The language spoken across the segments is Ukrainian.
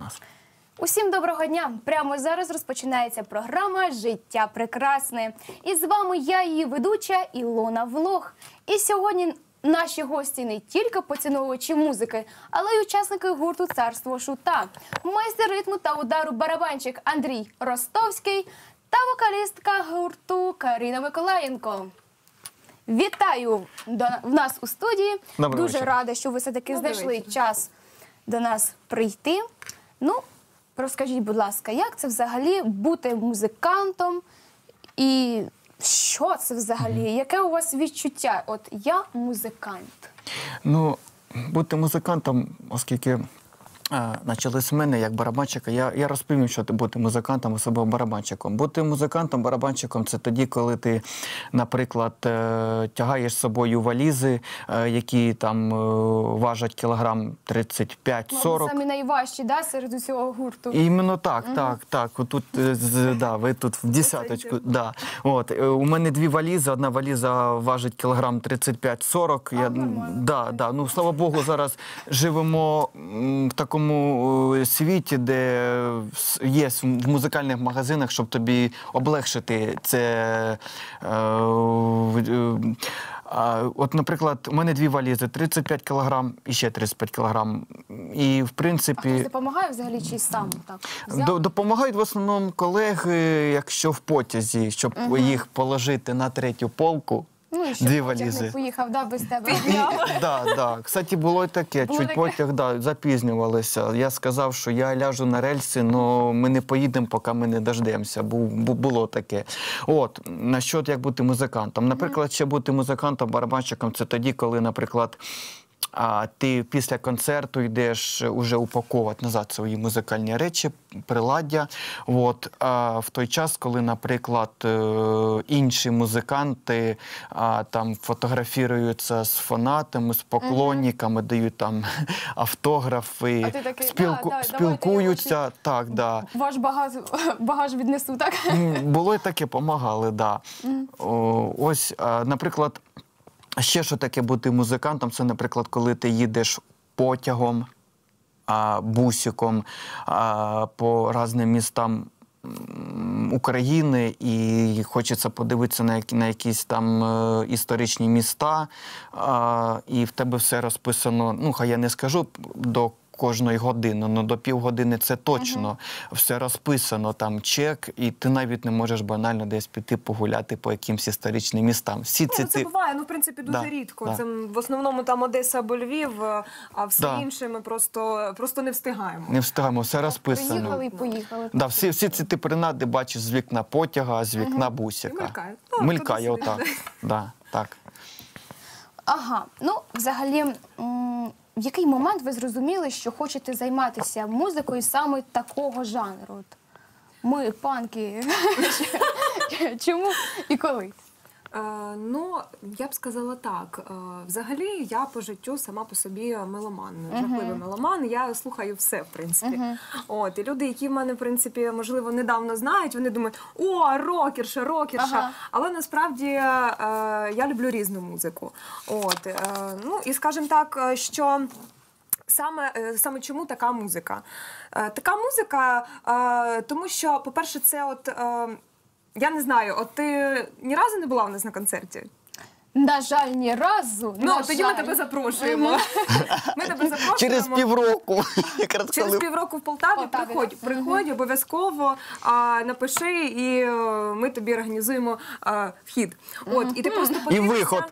нас. Усім доброго дня! Прямо зараз розпочинається програма «Життя прекрасне». І з вами я, її ведуча Ілона Влог. І сьогодні наші гості не тільки поціновувачі музики, але й учасники гурту «Царство шута», майстер ритму та удару барабанщик Андрій Ростовський та вокалістка гурту Карина Миколаєнко. Вітаю в нас у студії. Добрий Дуже вечір. рада, що ви все-таки знайшли час до нас прийти. Ну, розкажіть, будь ласка, як це взагалі бути музикантом і що це взагалі? Яке у вас відчуття? От я музикант. Ну, бути музикантом, оскільки почали з мене як барабанщика, я розповім, що бути музикантом, особливо барабанщиком. Бути музикантом, барабанщиком – це тоді, коли ти, наприклад, тягаєш з собою валізи, які там важать кілограм 35-40. Ну, самі найважчі, да, серед усього гурту? Іменно так, так. Отут, да, ви тут в десяточку. Да. От, у мене дві валізи, одна валіза важить кілограм 35-40. Ну, слава Богу, зараз живемо в такому світі, де є в музикальних магазинах, щоб тобі облегшити це. От, наприклад, у мене дві валізи, 35 кілограм і ще 35 кілограм. І, в принципі... А хтось допомагає взагалі чи сам так? Допомагають в основному колеги, якщо в потязі, щоб їх положити на третю полку. Ну, і дві щоб валізи. потяг не поїхав, да, без тебе. Так. Кстати, було і таке. Чуть потяг, запізнювалися. Я сказав, що я ляжу на рельси, але ми не поїдемо, поки ми не дождемося. Було таке. От, насчет як бути музикантом. Наприклад, ще бути музикантом, барабанщиком – це тоді, коли, наприклад, ти після концерту йдеш уже упаковувати назад свої музикальні речі, приладдя. От, в той час, коли, наприклад, інші музиканти там фотографіруються з фанатами, з поклонниками, дають там автографи, А ти такий, спілкуються. Так, да. Ваш багаж віднесу, так? Було і таке, помагали, да. Ось, наприклад, ще що таке бути музикантом, це, наприклад, коли ти їдеш потягом, бусиком по різним містам України і хочеться подивитися на якісь там історичні міста, і в тебе все розписано, ну, хай я не скажу до кожної години, але до півгодини це точно. Все розписано, там чек, і ти навіть не можеш банально десь піти погуляти по якимсь історичним містам. Це буває, в принципі, дуже рідко. Це в основному там Одеса або Львів, а все інше ми просто не встигаємо. Не встигаємо, все розписано. Приїхали і поїхали. Да, всі ці ти принади бачиш з вікна потяга, з вікна бусика. Мелькає. Мелькає, отак. Да, так. Ага, ну, взагалі, в який момент ви зрозуміли, що хочете займатися музикою саме такого жанру? От ми, панки, чому і коли? Ну, я б сказала так. Взагалі, я по життю сама по собі меломан, жахливий меломан. Я слухаю все, в принципі. От, і люди, які в мене, в принципі, можливо, недавно знають, вони думають, о, рокерша. Але насправді я люблю різну музику. От, ну, і скажімо так, що саме чому така музика? Така музика, тому що, по-перше, це от... Я не знаю, от ти ні разу не була у нас на концерті? На жаль, ні разу. Ну, тоді ми тебе запрошуємо. Ми тебе запрошуємо. Через півроку. Через півроку в Полтаві. Приходь, обов'язково, напиши, і ми тобі організуємо вхід. От, і ти просто подивишся... І виход.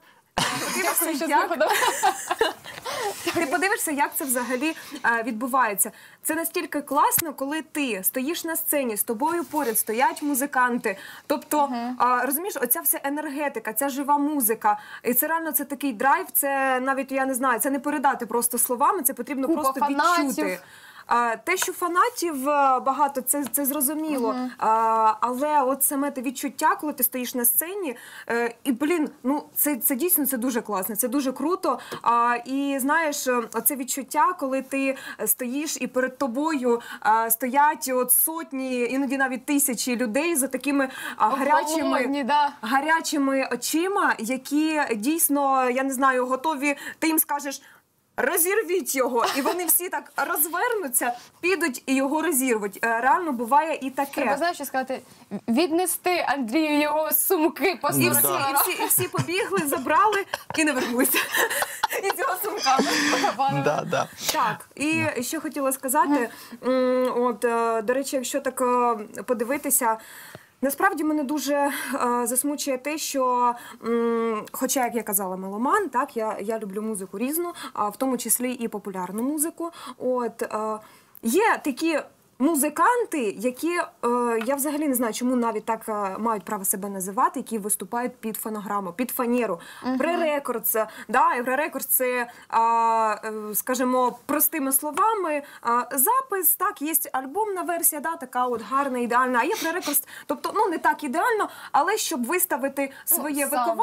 Ти подивишся, як це взагалі відбувається. Це настільки класно, коли ти стоїш на сцені, з тобою поряд стоять музиканти. Тобто, розумієш, оця вся енергетика, ця жива музика. І це реально це такий драйв, це навіть, я не знаю, це не передати просто словами, це потрібно просто відчути. Те, що фанатів багато, це зрозуміло. Але от саме те відчуття, коли ти стоїш на сцені, і, блін, ну, це дійсно це дуже класно, це дуже круто. І, знаєш, оце відчуття, коли ти стоїш і перед тобою стоять от сотні, іноді навіть тисячі людей за такими гарячими очима, які дійсно, я не знаю, готові, ти їм скажеш, розірвіть його. І вони всі так розвернуться, підуть і його розірвуть. Реально буває і таке. Треба, знаєш, що сказати, віднести Андрію його сумки по І 40 всі, кілограм. всі побігли, забрали і не вернулися. І цього сумка. Да. Так, і ще хотіла сказати, до речі, якщо так подивитися, насправді мене дуже засмучує те, що, хоча, як я казала, меломан, так, я люблю музику різну, в тому числі і популярну музику. Є такі музиканти, які, я взагалі не знаю, чому навіть так мають право себе називати, які виступають під фонограму, під фанеру. Пререкордс, да, і пререкордс це, скажімо, простими словами, запис, так, є альбомна версія, да, така от гарна, ідеальна, а є пререкордс, тобто, ну, не так ідеально, але щоб виставити своє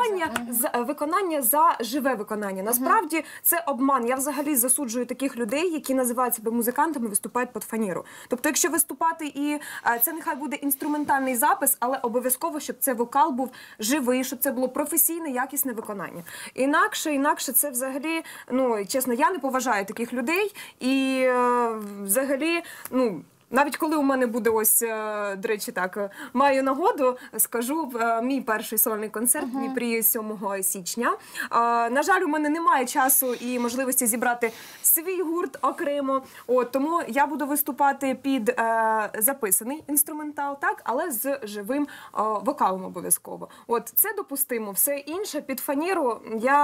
виконання за живе виконання. Насправді, це обман. Я взагалі засуджую таких людей, які називають себе музикантами, виступають під фанеру. Тобто, якщо виступати, і це нехай буде інструментальний запис, але обов'язково, щоб це вокал був живий, щоб це було професійне, якісне виконання. Інакше це взагалі, ну, чесно, я не поважаю таких людей. І взагалі, ну, навіть коли у мене буде ось, до речі, так, маю нагоду, скажу, мій перший сольний концерт в Дніпрі 7 січня. На жаль, у мене немає часу і можливості зібрати свій гурт окремо, тому я буду виступати під записаний інструментал, так, але з живим вокалом обов'язково. Це допустимо. Все інше під фанеру,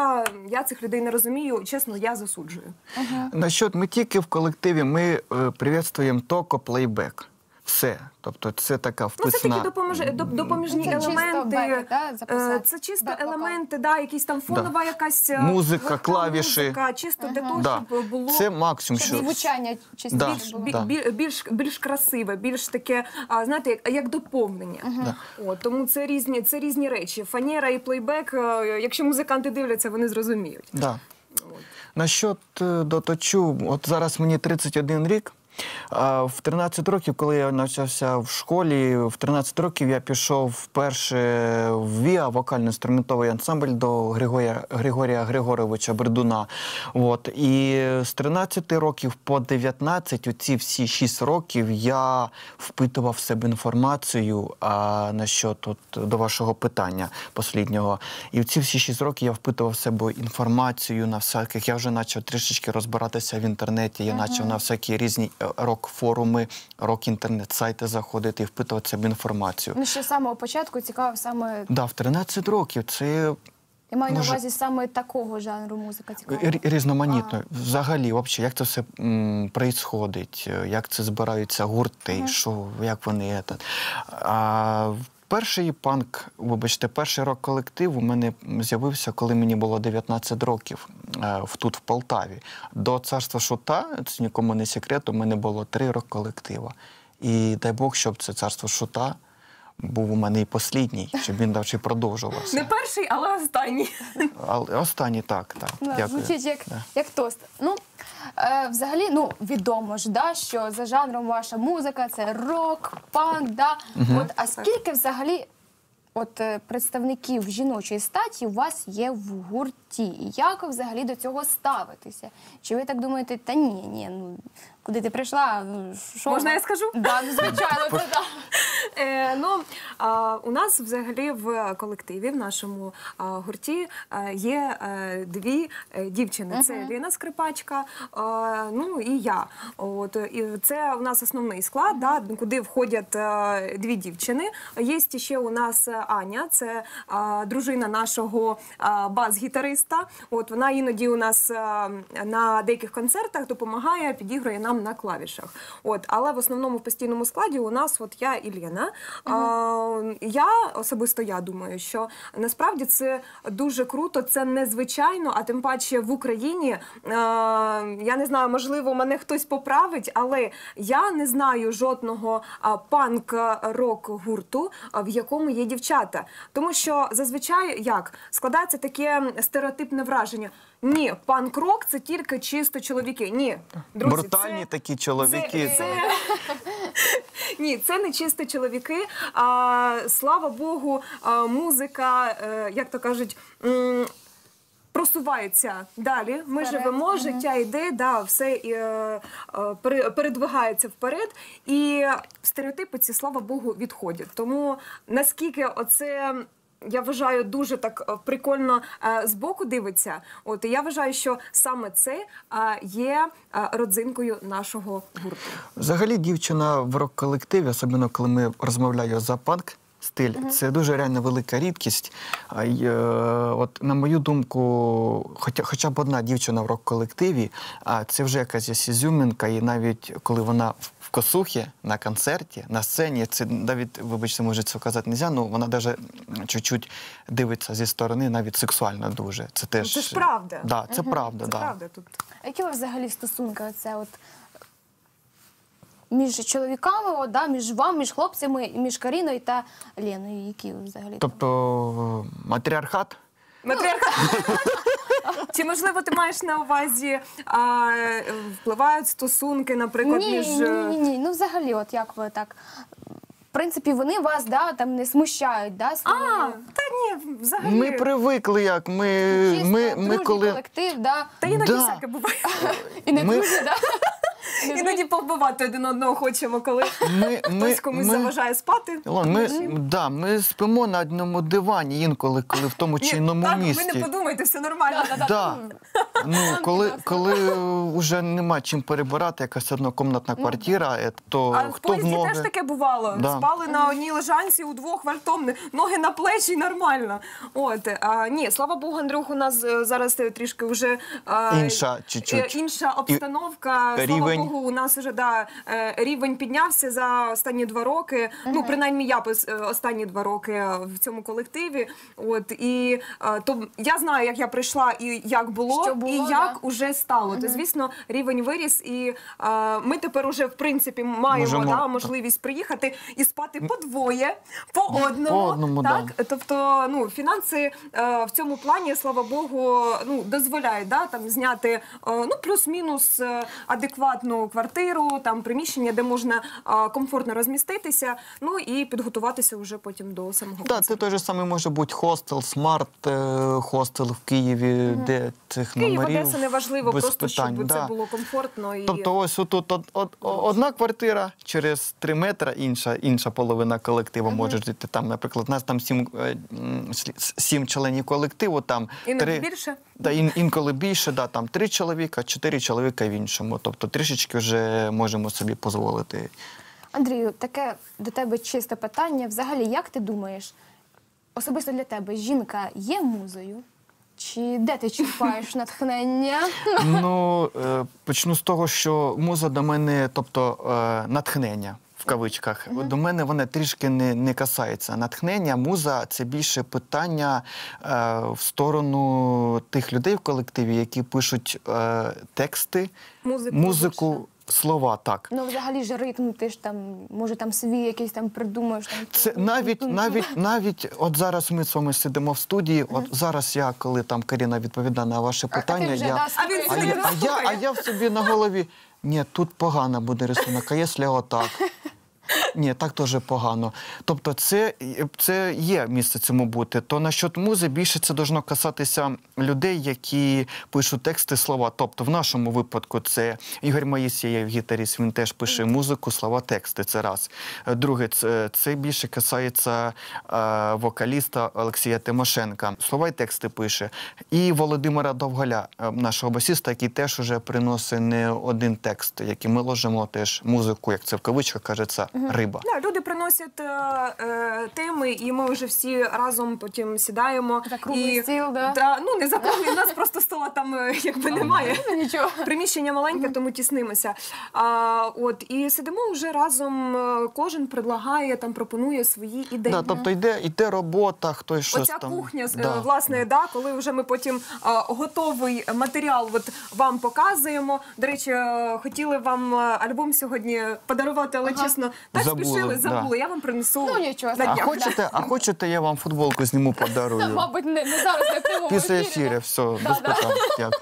я цих людей не розумію, чесно, я засуджую. Насчет, ми тільки в колективі, ми привітствуємо тільки плейбек. Все. Тобто це така вписна... Ну, це такі допоміжні це елементи. Чисто це чисто елементи, да, якісь там фонова якась... Музика, клавіші. Музика, чисто для того, щоб було... Це максимум, щоб звучання чисто було. Більш красиве, більш таке, знаєте, як доповнення. Тому це різні речі. Фанера і плейбек, якщо музиканти дивляться, вони зрозуміють. Да. Насчет доточу, от зараз мені 31 рік. В 13 років, коли я навчався в школі, в 13 років я пішов вперше в ВІА, вокально-інструментовий ансамбль, до Григорія Григоровича Бердуна. І з 13 років по 19, оці всі 6 років, я впитував в себе інформацію насчет до вашого питання посліднього. І в ці всі 6 років я впитував в себе інформацію на всяких, я вже почав трішечки розбиратися в інтернеті, я почав на всякі різні рок-форуми, рок-інтернет-сайти заходити і впитувати себе інформацію. Ну, ще з самого початку цікаво саме... Да, в 13 років це... Я маю на увазі саме такого жанру музика цікава. Різноманітно. Взагалі, як це все происходить, як це збираються гурти, як вони... Перший панк, вибачте, перший рок-колектив у мене з'явився, коли мені було 19 років, тут, в Полтаві. До «Царства Шута», це нікому не секрет, у мене було 3 рок-колектива. І дай Бог, щоб це «Царство Шута» був у мене і послідній, щоб він далі продовжувався. Не перший, але останній. Останній, так. Дякую. Звучить як тост. Ну, взагалі, відомо ж, що за жанром ваша музика – це рок, панк, а скільки взагалі представників жіночої статі у вас є в гурті? І як ви взагалі до цього ставитеся? Чи ви так думаєте, та ні, куди ти прийшла? Можна я скажу? Так, звичайно, це так. У нас взагалі в колективі, в нашому гурті є 2 дівчини. Це Ліна Скрипачка, і я. І це у нас основний склад, куди входять 2 дівчини. Є ще у нас Аня, це дружина нашого бас-гітариста. Вона іноді у нас на деяких концертах допомагає, підігрує нам на клавішах. Але в основному в постійному складі у нас я і Лена. Особисто я думаю, що насправді це дуже круто, це незвичайно, а тим паче в Україні, я не знаю, можливо, мене хтось поправить, але я не знаю жодного панк-рок-гурту, в якому є дівчата. Тому що зазвичай, складається таке стереотипне враження. Ні, панк-рок – це тільки чисто чоловіки. Ні, друзі, брутальні такі чоловіки. Ні, це не чисто чоловіки. Слава Богу, музика, як то кажуть, просувається далі. Ми Вперед. живемо, життя йде, да, все передвигається вперед. І стереотипи ці, слава Богу, відходять. Тому наскільки оце... Я вважаю, дуже так прикольно збоку дивиться. От, і я вважаю, що саме це є родзинкою нашого гурту. Взагалі, дівчина в рок-колективі, особливо коли ми розмовляємо за панк, стиль, це дуже реально велика рідкість. От, на мою думку, хоча б одна дівчина в рок-колективі, це вже якась ізюминка, і навіть коли вона в косухі, на концерті, на сцені, це навіть, вибачте, може це казати не можна, вона навіть чуть-чуть дивиться зі сторони, навіть сексуально дуже. Це теж... Це ж правда. Да, це правда, Це да. правда тут. А які у вас взагалі стосунки оце от між чоловіками, от, да, між вами, між хлопцями, між Каріною та Леною? Які ви взагалі? Тобто матріархат? Матріархат. Чи, можливо, ти маєш на увазі, впливають стосунки, наприклад, між... Ні. Ну, взагалі, от як ви так... В принципі, вони вас, да, там не смущають, да, своєю... Та ні, взагалі. Ми привикли як, Чисто, ми дружній коли... колектив, да. Та іноді Да. всяке буває. І не Ми- друзі, да? Іноді повбивати один одного хочемо, коли хтось комусь заважає спати. Ми спимо на одному дивані інколи, коли в тому чи іному Так, ви місті. не подумайте, все нормально. Да. Ну, коли вже нема чим перебирати, якась однокомнатна квартира, то А в хто в поїзді теж ноги. таке бувало. Да. Спали на одній лежанці, удвох вартом, ноги на плечі, і нормально. От, ні, слава Богу, Андрюх, у нас зараз трішки вже Інша чуть-чуть. інша обстановка. Слава рівень. Богу, у нас вже рівень піднявся за останні 2 роки. Ну, принаймні я останні 2 роки в цьому колективі. От, і то я знаю, як я прийшла і як було, Що було, і да. як уже стало. То, звісно, рівень виріс, і ми тепер уже, в принципі, маємо Можемо, можливість приїхати і спати по двоє, по одному. По одному, так? да. Тобто, ну, фінанси в цьому плані, слава Богу, ну, дозволяють, да, там, зняти ну, плюс-мінус адекватну квартиру, там, приміщення, де можна комфортно розміститися, ну, і підготуватися вже потім до самого Так, концерту. це той же самий може бути хостел, смарт-хостел в Києві, де цих Київ, номерів Одеса, неважливо, без просто питань, щоб да. це було комфортно. І... Тобто ось тут одна квартира, через 3 метри інша половина колективу може жити. Там, наприклад, у нас там 7 членів колективу, там Іноді більше? Да, інколи більше, да, там 3 чоловіка, 4 чоловіка в іншому. Тобто трішечки вже можемо собі дозволити. Андрію, таке до тебе чисте питання. Взагалі, як ти думаєш, особисто для тебе жінка є музою? Чи де ти черпаєш натхнення? Ну, почну з того, що муза до мене, тобто натхнення, в кавичках, до мене вона трішки не касається. Натхнення, муза – це більше питання в сторону тих людей в колективі, які пишуть тексти, музику, слова, так. Ну, взагалі ж ритм, ти ж там, може, там свій якийсь там придумаєш. Там, Це навіть, от зараз ми з вами сидимо в студії, от зараз я, коли там Каріна відповідає на ваше питання, ти вже, я... да, А він собі А я в собі на голові, ні, тут погано буде рисунок, а якщо отак? Ні, так теж погано. Тобто це є місце цьому бути. То насчет музи більше це должно касатися людей, які пишуть тексти, слова. Тобто в нашому випадку це Ігор Моїсеєв, гітарист, він теж пише музику, слова, тексти, це раз. Друге, це більше касається вокаліста Олексія Тимошенка. Слова і тексти пише. І Володимира Довгаля, нашого басіста, який теж уже приносить не один текст, який ми ложимо теж музику, як це в кавичках кажеться, риба. Да, люди приносять теми, і ми вже всі разом потім сідаємо. За круглий стіл, да? Да, ну, не за круглий, у нас просто стола там якби немає. Нічого. Приміщення маленьке, тому тіснимося. От, і сидимо вже разом, кожен предлагає, там, пропонує свої ідеї. Да, тобто йде робота, хтось щось Оця там. кухня, Да. власне, да, коли вже ми потім готовий матеріал от вам показуємо. До речі, хотіли вам альбом сьогодні подарувати, але чесно, так Забули, забули. Я вам принесу. Ну, нічого. на А днях. хочете, я вам футболку зніму, подарую? Мабуть, не зараз, не в прямому Після ефірі. ефіру, все, без питань. Дякую.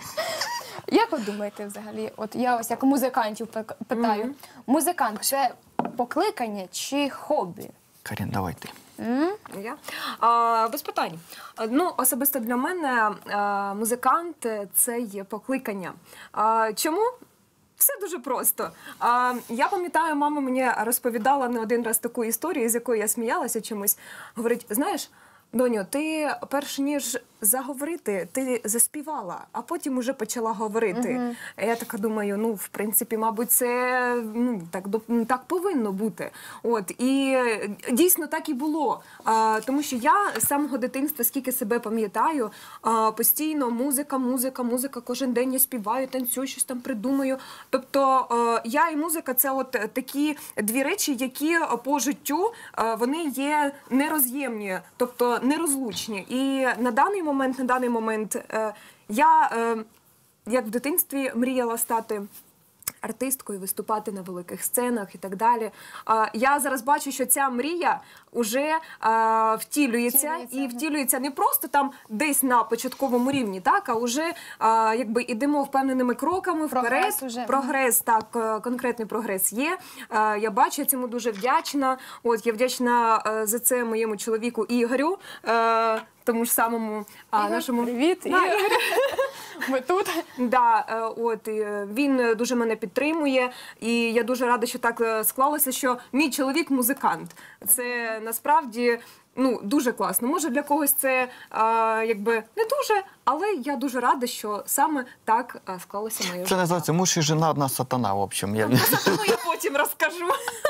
Як ви думаєте взагалі? От я ось як музикантів питаю. Музикант – це покликання чи хобі? Карін, давай ти. Я? Без питань. Ну, особисто для мене музикант – це є покликання. Чому? Все дуже просто. Я пам'ятаю, мама мені розповідала не один раз таку історію, з якої я сміялася чомусь. Говорить, знаєш, доню, ти перш ніж заговорити, ти заспівала, а потім уже почала говорити. Я така думаю, ну, в принципі, мабуть, це так повинно бути. От, і дійсно так і було. Тому що я з самого дитинства, скільки себе пам'ятаю, постійно музика, кожен день я співаю, танцюю, щось там придумаю. Тобто я і музика – це от такі дві речі, які по життю вони є нероз'ємні, тобто нерозлучні. І на даний момент я, як в дитинстві, мріяла стати артисткою, виступати на великих сценах і так далі. Я зараз бачу, що ця мрія вже втілюється. І втілюється не просто там десь на початковому рівні, так, а вже якби ідемо впевненими кроками вперед. Прогрес, так, конкретний прогрес є. Я бачу, я цьому дуже вдячна. От, я вдячна за це моєму чоловіку Ігорю, тому ж самому нашому... Привіт, Ігор. Ми тут. Да, от, він дуже мене підтримує, і я дуже рада, що так склалося, що мій чоловік музикант. Це насправді дуже класно. Може, для когось це якби не дуже, але я дуже рада, що саме так склалося моє життя. Це називається «Муж і жена – одна сатана», в общем. Я потім розкажу.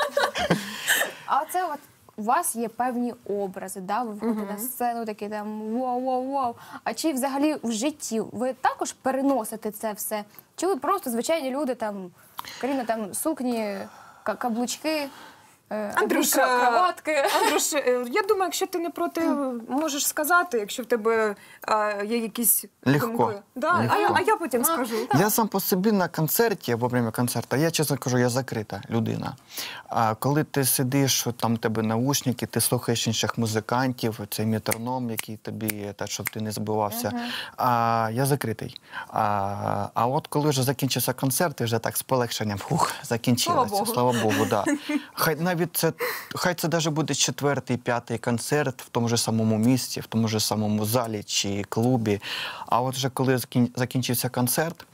А це от у вас є певні образи, да? Ви виходите на сцену, такі там вау-вау-вау. А чи взагалі в житті ви також переносите це все? Чи ви просто звичайні люди, там, Каріна, там, сукні, каблучки, краватки? Андрюш, я думаю, якщо ти не проти, можеш сказати, якщо в тебе є якісь... Легко. Да? Легко. А я потім скажу. Я сам по собі на концерті, во время концерту, я чесно кажу, я закрита людина. А коли ти сидиш, там у тебе наушники, ти слухаєш інших музикантів, цей метроном, який тобі, щоб ти не збивався, я закритий. А от коли вже закінчився концерт, і вже так з полегшенням, закінчилося, слава Богу, да. Хай це навіть буде 4-й, 5-й концерт в тому ж самому місці, в тому ж самому залі чи клубі. А от вже коли закінчився концерт,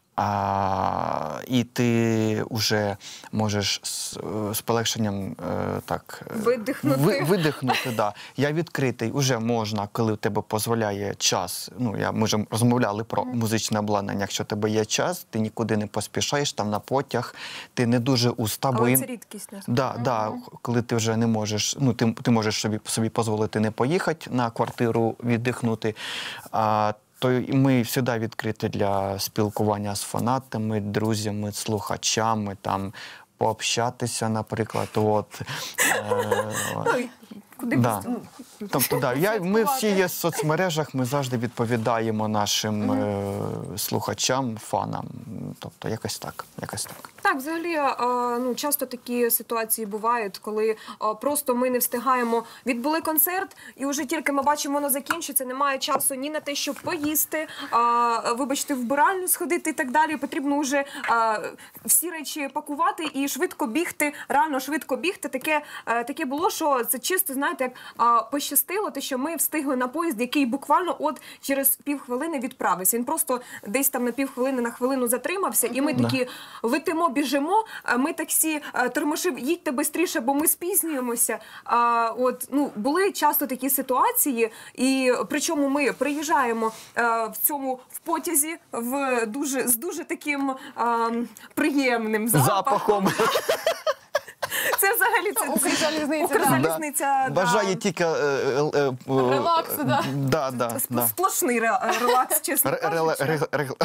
і ти вже можеш з полегшенням так видихнути. Да. Я відкритий, вже можна, коли у тебе дозволяє час. Ми вже розмовляли про музичне обладнання. Якщо у тебе є час, ти нікуди не поспішаєш, там на потяг, ти не дуже устав. Але це рідкість. Да, коли ти вже не можеш, ти можеш собі дозволити не поїхати на квартиру віддихнути, то ми завжди відкриті для спілкування з фанатами, друзями, слухачами, там, пообщатися, наприклад. Тобто, ми всі є в соцмережах, ми завжди відповідаємо нашим слухачам, фанам. Тобто, якось так. Так, взагалі, часто такі ситуації бувають, коли просто ми не встигаємо. Відбули концерт, і вже тільки ми бачимо, воно закінчиться, немає часу ні на те, щоб поїсти, вибачте, вбиральню сходити і так далі. Потрібно вже всі речі пакувати і швидко бігти, реально швидко бігти. Таке було, що це чисто, знаєте, як пощастило, те, що ми встигли на поїзд, який буквально от через півхвилини відправився. Він просто десь там на півхвилини, на хвилину затримався, і ми такі летимо, біжимо, ми таксі тормошив, їдьте швидше, бо ми спізнюємося. Були часто такі ситуації, і причому ми приїжджаємо в потязі з дуже таким приємним запахом. Це взагалі Укрзалізниця. Бажає тільки релаксу, сплошний релакс, чесно кажучи.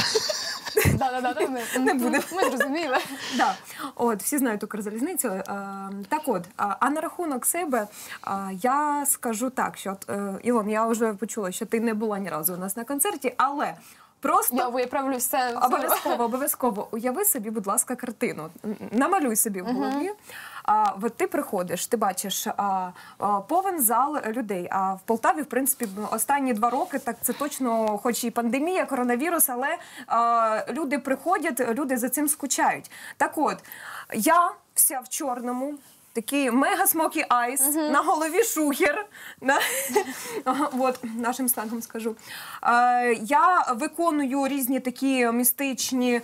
Не будемо. Ми зрозуміли. От, всі знають Укрзалізницю. Так от, а на рахунок себе я скажу так, що, Ілон, я вже почула, що ти не була ні разу у нас на концерті, але просто... Я виправлю все. Обов'язково. Уяви собі, будь ласка, картину. Намалюй собі в голові. От ти приходиш, ти бачиш повен зал людей. А в Полтаві, в принципі, останні 2 роки, так це точно, хоч і пандемія, коронавірус, але люди приходять, люди за цим скучають. Так от, я вся в чорному, такий мега смокі айс, на голові шухер. От, нашим сленгом скажу. Я виконую різні такі містичні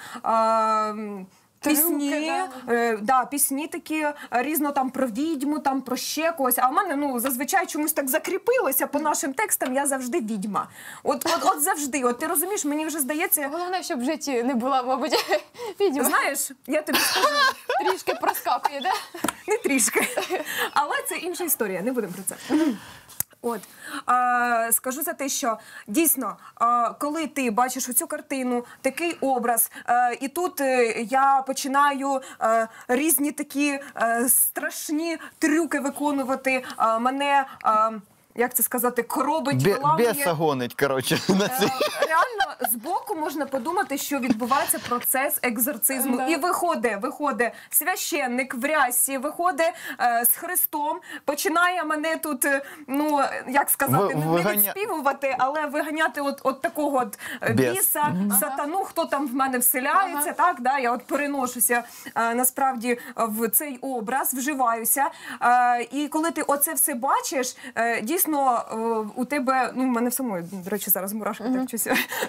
пісні, пісні такі різно там про відьму, там про ще когось. А в мене, зазвичай чомусь так закріпилося по нашим текстам, я завжди відьма. От завжди. От ти розумієш, мені вже здається... Головне, щоб в житті не була, мабуть, відьма. Знаєш, я тобі скажу... Трішки проскакує, да? Не трішки. Але це інша історія, не будемо про це. От, скажу за те, що дійсно, коли ти бачиш оцю картину, такий образ, і тут я починаю різні такі страшні трюки виконувати, мене... як це сказати, коробить, виламує. Беса гонить, коротше. Реально, збоку можна подумати, що відбувається процес екзорцизму. І виходить священник в рясі, виходить з Христом, починає мене тут, як сказати, не відспівувати, але виганяти от такого біса, сатану, хто там в мене вселяється, так, да, я от переношуся насправді в цей образ, вживаюся. І коли ти оце все бачиш, дійсно, у тебе, в мене в самої, до речі, зараз мурашки так щось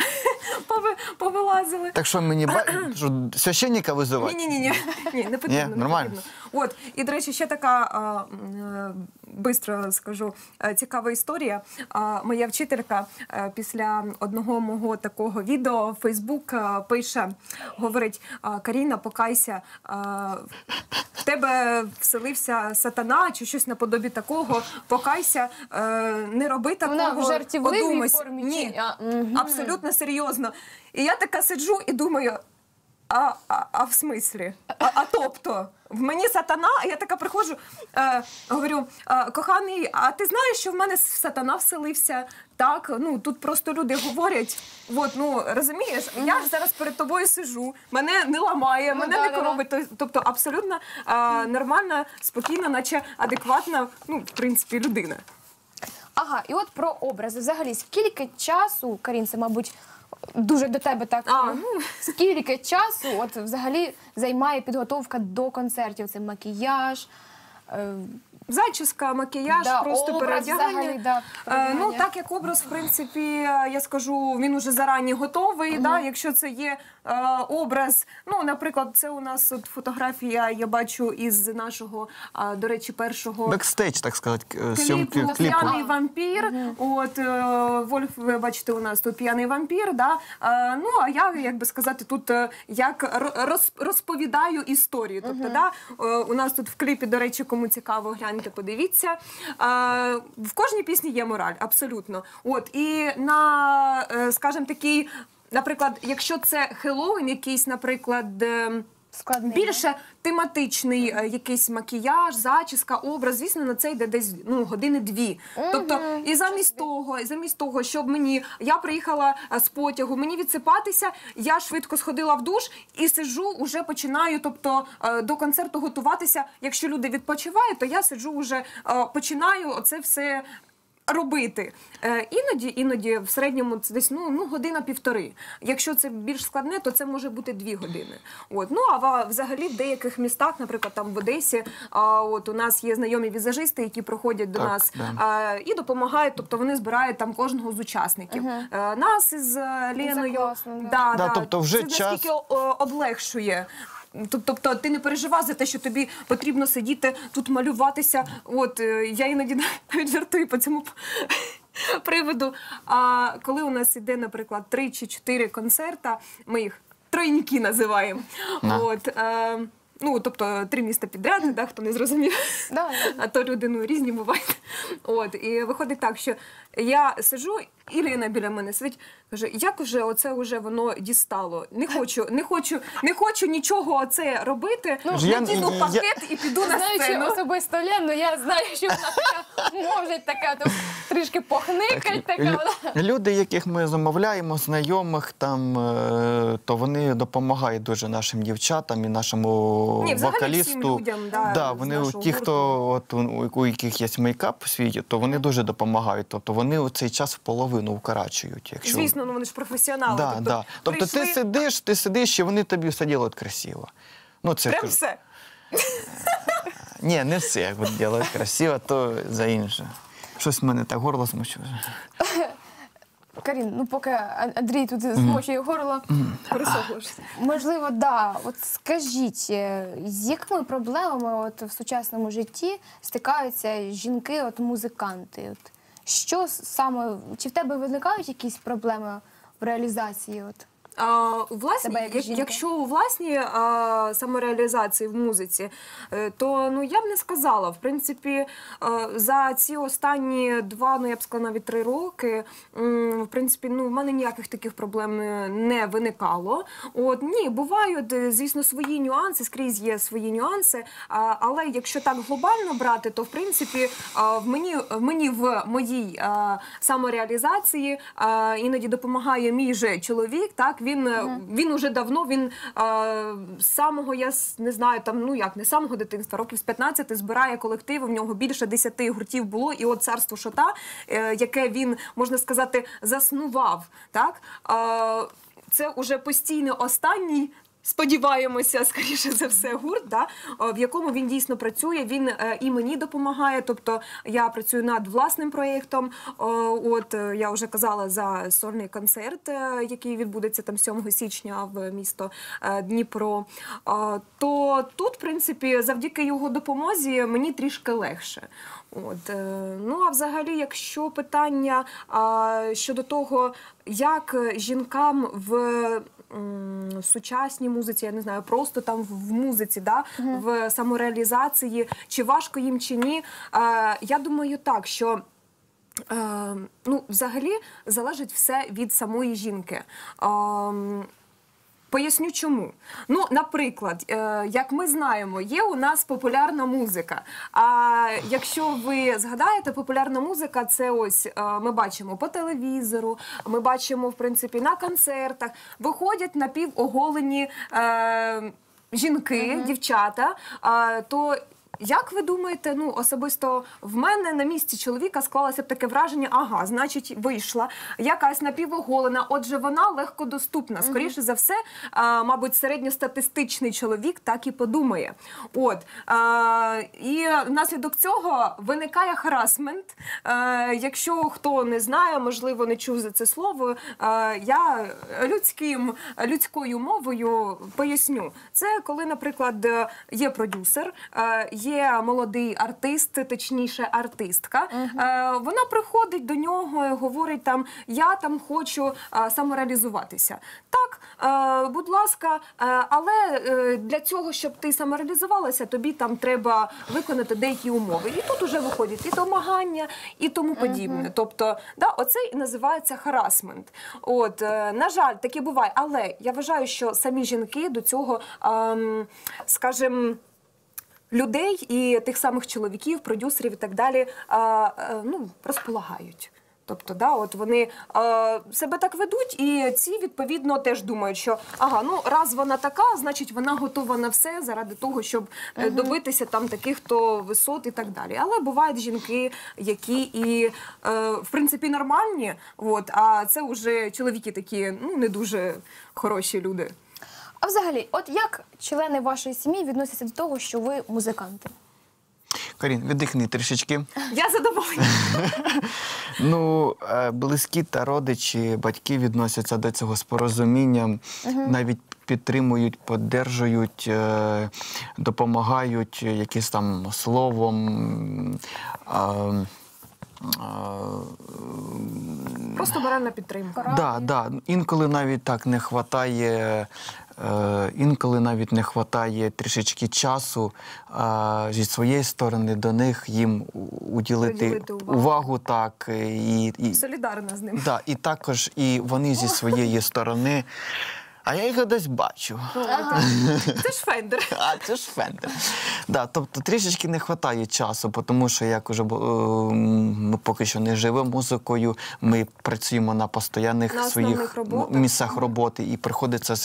повилазили. Так що мені священника визивати? Ні, не потрібно. Нормально. От, і, до речі, ще така, бистро скажу, цікава історія. Моя вчителька після одного мого такого відео в Фейсбук пише, говорить: Каріна, покайся, в тебе вселився сатана чи щось наподобі такого, покайся, не роби такого, вона в жартівливій подумайся. формі? Ні, абсолютно серйозно. І я така сиджу і думаю, а в смислі? Тобто, в мені сатана, а я така приходжу, говорю: коханий, а ти знаєш, що в мене сатана вселився? Так, тут просто люди говорять, розумієш, я ж зараз перед тобою сижу, мене не ламає, мене не коробить, тобто абсолютно нормальна, спокійна, наче адекватна, в принципі, людина. Ага, і от про образи. Взагалі, скільки часу, Карін, це, мабуть, дуже до тебе так, скільки часу от взагалі займає підготовка до концертів? Це макіяж, зачіска, макіяж, просто переодягання. Взагалі, так як образ, в принципі, я скажу, він уже зарані готовий. Якщо це є образ, наприклад, це у нас от фотографія, я бачу, із нашого, до речі, першого... Бекстейдж, так сказати, кліпу. «П'яний вампір». От, Вольф, ви бачите, у нас тут «П'яний вампір», да? А я, як би сказати, тут як розповідаю історію. Тобто, у нас тут в кліпі, до речі, кому цікаво, гляньте, подивіться. В кожній пісні є мораль, абсолютно. От, і на, скажімо, такий, наприклад, якщо це Хеллоуін якийсь, наприклад, складний, більше тематичний якийсь макіяж, зачіска, образ, звісно, на це йде десь години-дві. Тобто, і замість того, щоб я приїхала з потягу, мені відсипатися, я швидко сходила в душ і сиджу, уже починаю, тобто, до концерту готуватися. Якщо люди відпочивають, то я сиджу вже, починаю оце все робити. Іноді в середньому це десь година-півтори. Якщо це більш складне, то це може бути 2 години. От. А взагалі в деяких містах, наприклад, там в Одесі, у нас є знайомі візажисти, які приходять до нас і допомагають, тобто вони збирають там кожного з учасників. Нас із Леною. Тобто вже це наскільки облегшує. Тобто ти не переживай за те, що тобі потрібно сидіти тут, малюватися. От, я іноді навіть жартую по цьому приводу. А коли у нас іде, наприклад, 3 чи 4 концерта, ми їх тройники називаємо. От, тобто 3 міста підряд, хто не зрозумів. А то люди різні бувають. От, і виходить так, що я сиджу, і Лена біля мене сидить, каже: як уже оце вже воно дістало? Не хочу нічого оце робити. Надіну пакет і піду на сцену. Знаючи особисто Лену, я знаю, що вона така, може така, трішки похникать. Люди, яких ми замовляємо, знайомих, то вони допомагають дуже нашим дівчатам і нашому вокалісту. Вони ті, хто у яких є мейкап у світі, то вони дуже допомагають. Тобто вони у цей час вполовину вкорачують. Звісно, вони ж професіонали. Тобто ти сидиш, і вони тобі все роблять красиво. Прям все? Ні, не все, як от робити красиво, то за інше. Щось в мене так горло змучило. Карін, ну поки Андрій тут змочує горло, Пересохлишся. можливо, да. От скажіть, з якими проблемами от в сучасному житті стикаються жінки, от музиканти? От що саме, чи в тебе виникають якісь проблеми в реалізації? От? Власні, Тебе як жінка. якщо у власній самореалізації в музиці, то ну, я б не сказала. В принципі, за ці останні 2, ну я б сказала, навіть 3 роки, в принципі, ну, в мене ніяких таких проблем не виникало. От, ні, бувають, звісно, свої нюанси, скрізь є свої нюанси, але якщо так глобально брати, то, в принципі, в моїй самореалізації іноді допомагає мій же чоловік, так, він уже давно, з самого, я не знаю, там, ну як, не з самого дитинства, років з 15 збирає колективи, в нього більше 10 гуртів було, і от «Царство шота», яке він, можна сказати, заснував, так, це уже постійно останній, сподіваємося, скоріше за все, гурт, да, в якому він дійсно працює, він і мені допомагає, тобто я працюю над власним проєктом, от я вже казала за сольний концерт, який відбудеться там 7 січня в місто Дніпро, то тут, в принципі, завдяки його допомозі мені трішки легше. От, ну, а взагалі, якщо питання щодо того, як жінкам в сучасній музиці, я не знаю, просто там в музиці, да, в самореалізації, чи важко їм, чи ні, я думаю так, що ну, взагалі залежить все від самої жінки. Поясню чому. Ну, наприклад, як ми знаємо, є у нас популярна музика. А якщо ви згадаєте, популярна музика – це ось, ми бачимо по телевізору, ми бачимо, в принципі, на концертах, виходять напівоголені жінки, дівчата, то як ви думаєте, ну, особисто в мене на місці чоловіка склалося б таке враження, ага, значить, вийшла якась напівоголена, отже, вона легкодоступна. Скоріше за все, мабуть, середньостатистичний чоловік так і подумає. От. І внаслідок цього виникає харасмент. Якщо хто не знає, можливо, не чув за це слово, я людською мовою поясню. Це коли, наприклад, є продюсер, є молодий артист, точніше артистка, вона приходить до нього і говорить там, я там хочу самореалізуватися. Так, будь ласка, але для цього, щоб ти самореалізувалася, тобі там треба виконати деякі умови. І тут уже виходять і домагання, і тому подібне. Тобто, да, оце і називається харасмент. От, на жаль, таке буває, але я вважаю, що самі жінки до цього, скажімо, людей і тих самих чоловіків, продюсерів і так далі, ну, розполагають. Тобто, да, от вони себе так ведуть, і ці, відповідно, теж думають, що, ага, ну, раз вона така, значить, вона готова на все заради того, щоб добитися там таких-то висот і так далі. Але бувають жінки, які і, в принципі, нормальні, от, а це вже чоловіки такі, ну, не дуже хороші люди. А взагалі, от як члени вашої сім'ї відносяться до того, що ви музиканти? Карін, віддихни трішечки. Я задоволена. Ну, близькі та родичі, батьки відносяться до цього з порозумінням, навіть підтримують, підтримують, допомагають якимось там словом. Просто моральна підтримка. Да, да. Інколи навіть так не вистачає. Інколи навіть не вистачає трішечки часу зі своєї сторони до них, їм уділити увагу так. Солідарна з ними. Да, і також і вони зі своєї сторони. А я його десь бачу. Це ж Фендер. А, це ж Фендер. Да, тобто трішечки не вистачає часу, тому що як уже ми поки що не живемо музикою, ми працюємо на постійних своїх місцях роботи, і приходиться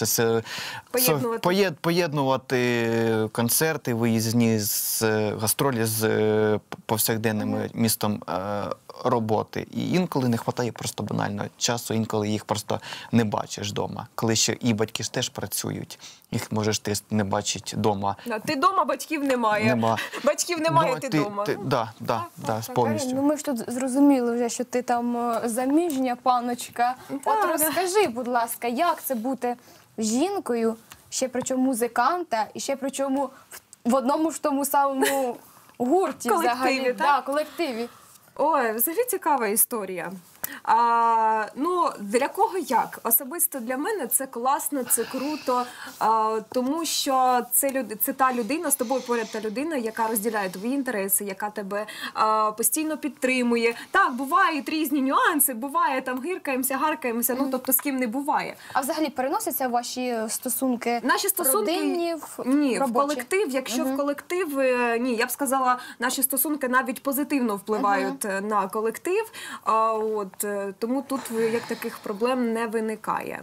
поєднувати концерти, виїзні з гастролі з повсякденним містом роботи. І інколи не вистачає просто банально часу, інколи їх просто не бачиш вдома. Коли ще і батьки ж теж працюють, їх можеш ти не бачити вдома. Ти вдома, батьків немає. Нема. Батьків немає, Ну, ти вдома. Да, повністю. Ну, ми ж тут зрозуміли вже, що ти там заміжня паночка. От розкажи, будь ласка, як це бути жінкою, ще причому музиканта, і ще причому в одному ж тому самому гурті Колективі, взагалі. так? Да, колективі. Ой, взагалі цікава історія. Ну, для кого як? Особисто для мене це класно, це круто, тому що це та людина, з тобою поряд та людина, яка розділяє твої інтереси, яка тебе постійно підтримує. Так, бувають різні нюанси, буває там гиркаємося, гаркаємося, ну, тобто з ким не буває. А взагалі переносяться ваші стосунки Наші стосунки родинні, ні, в робочі? колектив, якщо в колектив, ні, я б сказала, наші стосунки навіть позитивно впливають на колектив, тому тут як таких проблем не виникає.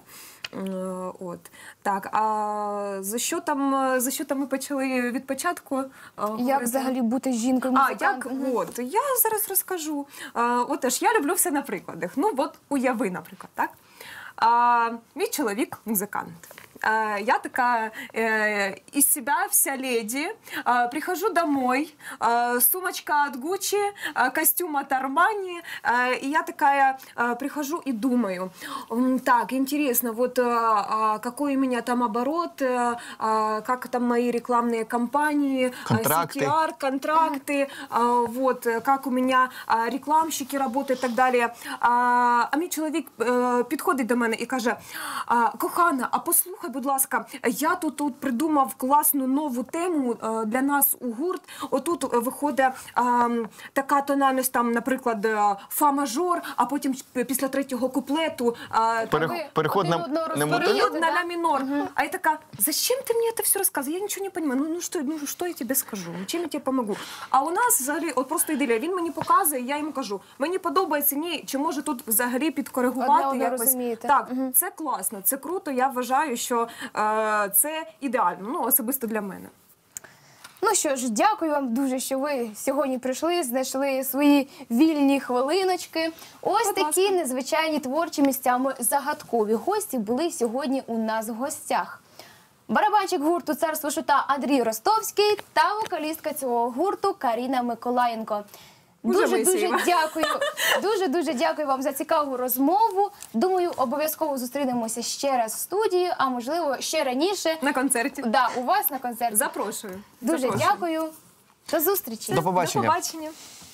Так, а за що там ми почали від початку говорити? Як взагалі бути жінкою музикантом? Я зараз розкажу. Отож, я люблю все на прикладах. Ну, уяви, наприклад, так? Мій чоловік музикант. Я такая из себя вся леди, прихожу домой, сумочка от Гуччи, костюм от Армани, и я такая прихожу и думаю, так, интересно, какой у меня там оборот, как там мои рекламные кампании, Контракты. CTR, контракты, как у меня рекламщики работают и так далі. А мій чоловік підходить до мене і каже, кохана, а послухай, будь ласка, я тут придумав класну нову тему для нас у гурт. Отут виходить така тональність, там, наприклад, фа-мажор, а потім після третього куплету Переход на период на ля минор. А я така, зачем ты мне это все рассказываешь? Я ничего не понимаю. Ну что я тебе скажу? Чим я тебе помогу? А у нас взагалі просто ідилія. Він мені показує, я йому кажу, мені подобається, ні, чи може тут взагалі підкоригувати Одне якось. розумієте. Так, це класно, це круто. Я вважаю, що це ідеально, ну, особисто для мене. Ну що ж, дякую вам дуже, що ви сьогодні прийшли, знайшли свої вільні хвилиночки. Ось такі незвичайні творчі місцями загадкові гості були сьогодні у нас в гостях. Барабанщик гурту «Царство шута» Андрій Ростовський та вокалістка цього гурту Каріна Миколаєнко. Дуже дякую вам за цікаву розмову. Думаю, обов'язково зустрінемося ще раз в студії, а можливо ще раніше. На концерті. Да, у вас на концерті. Запрошую. Дуже дякую. До зустрічі. До побачення. До побачення.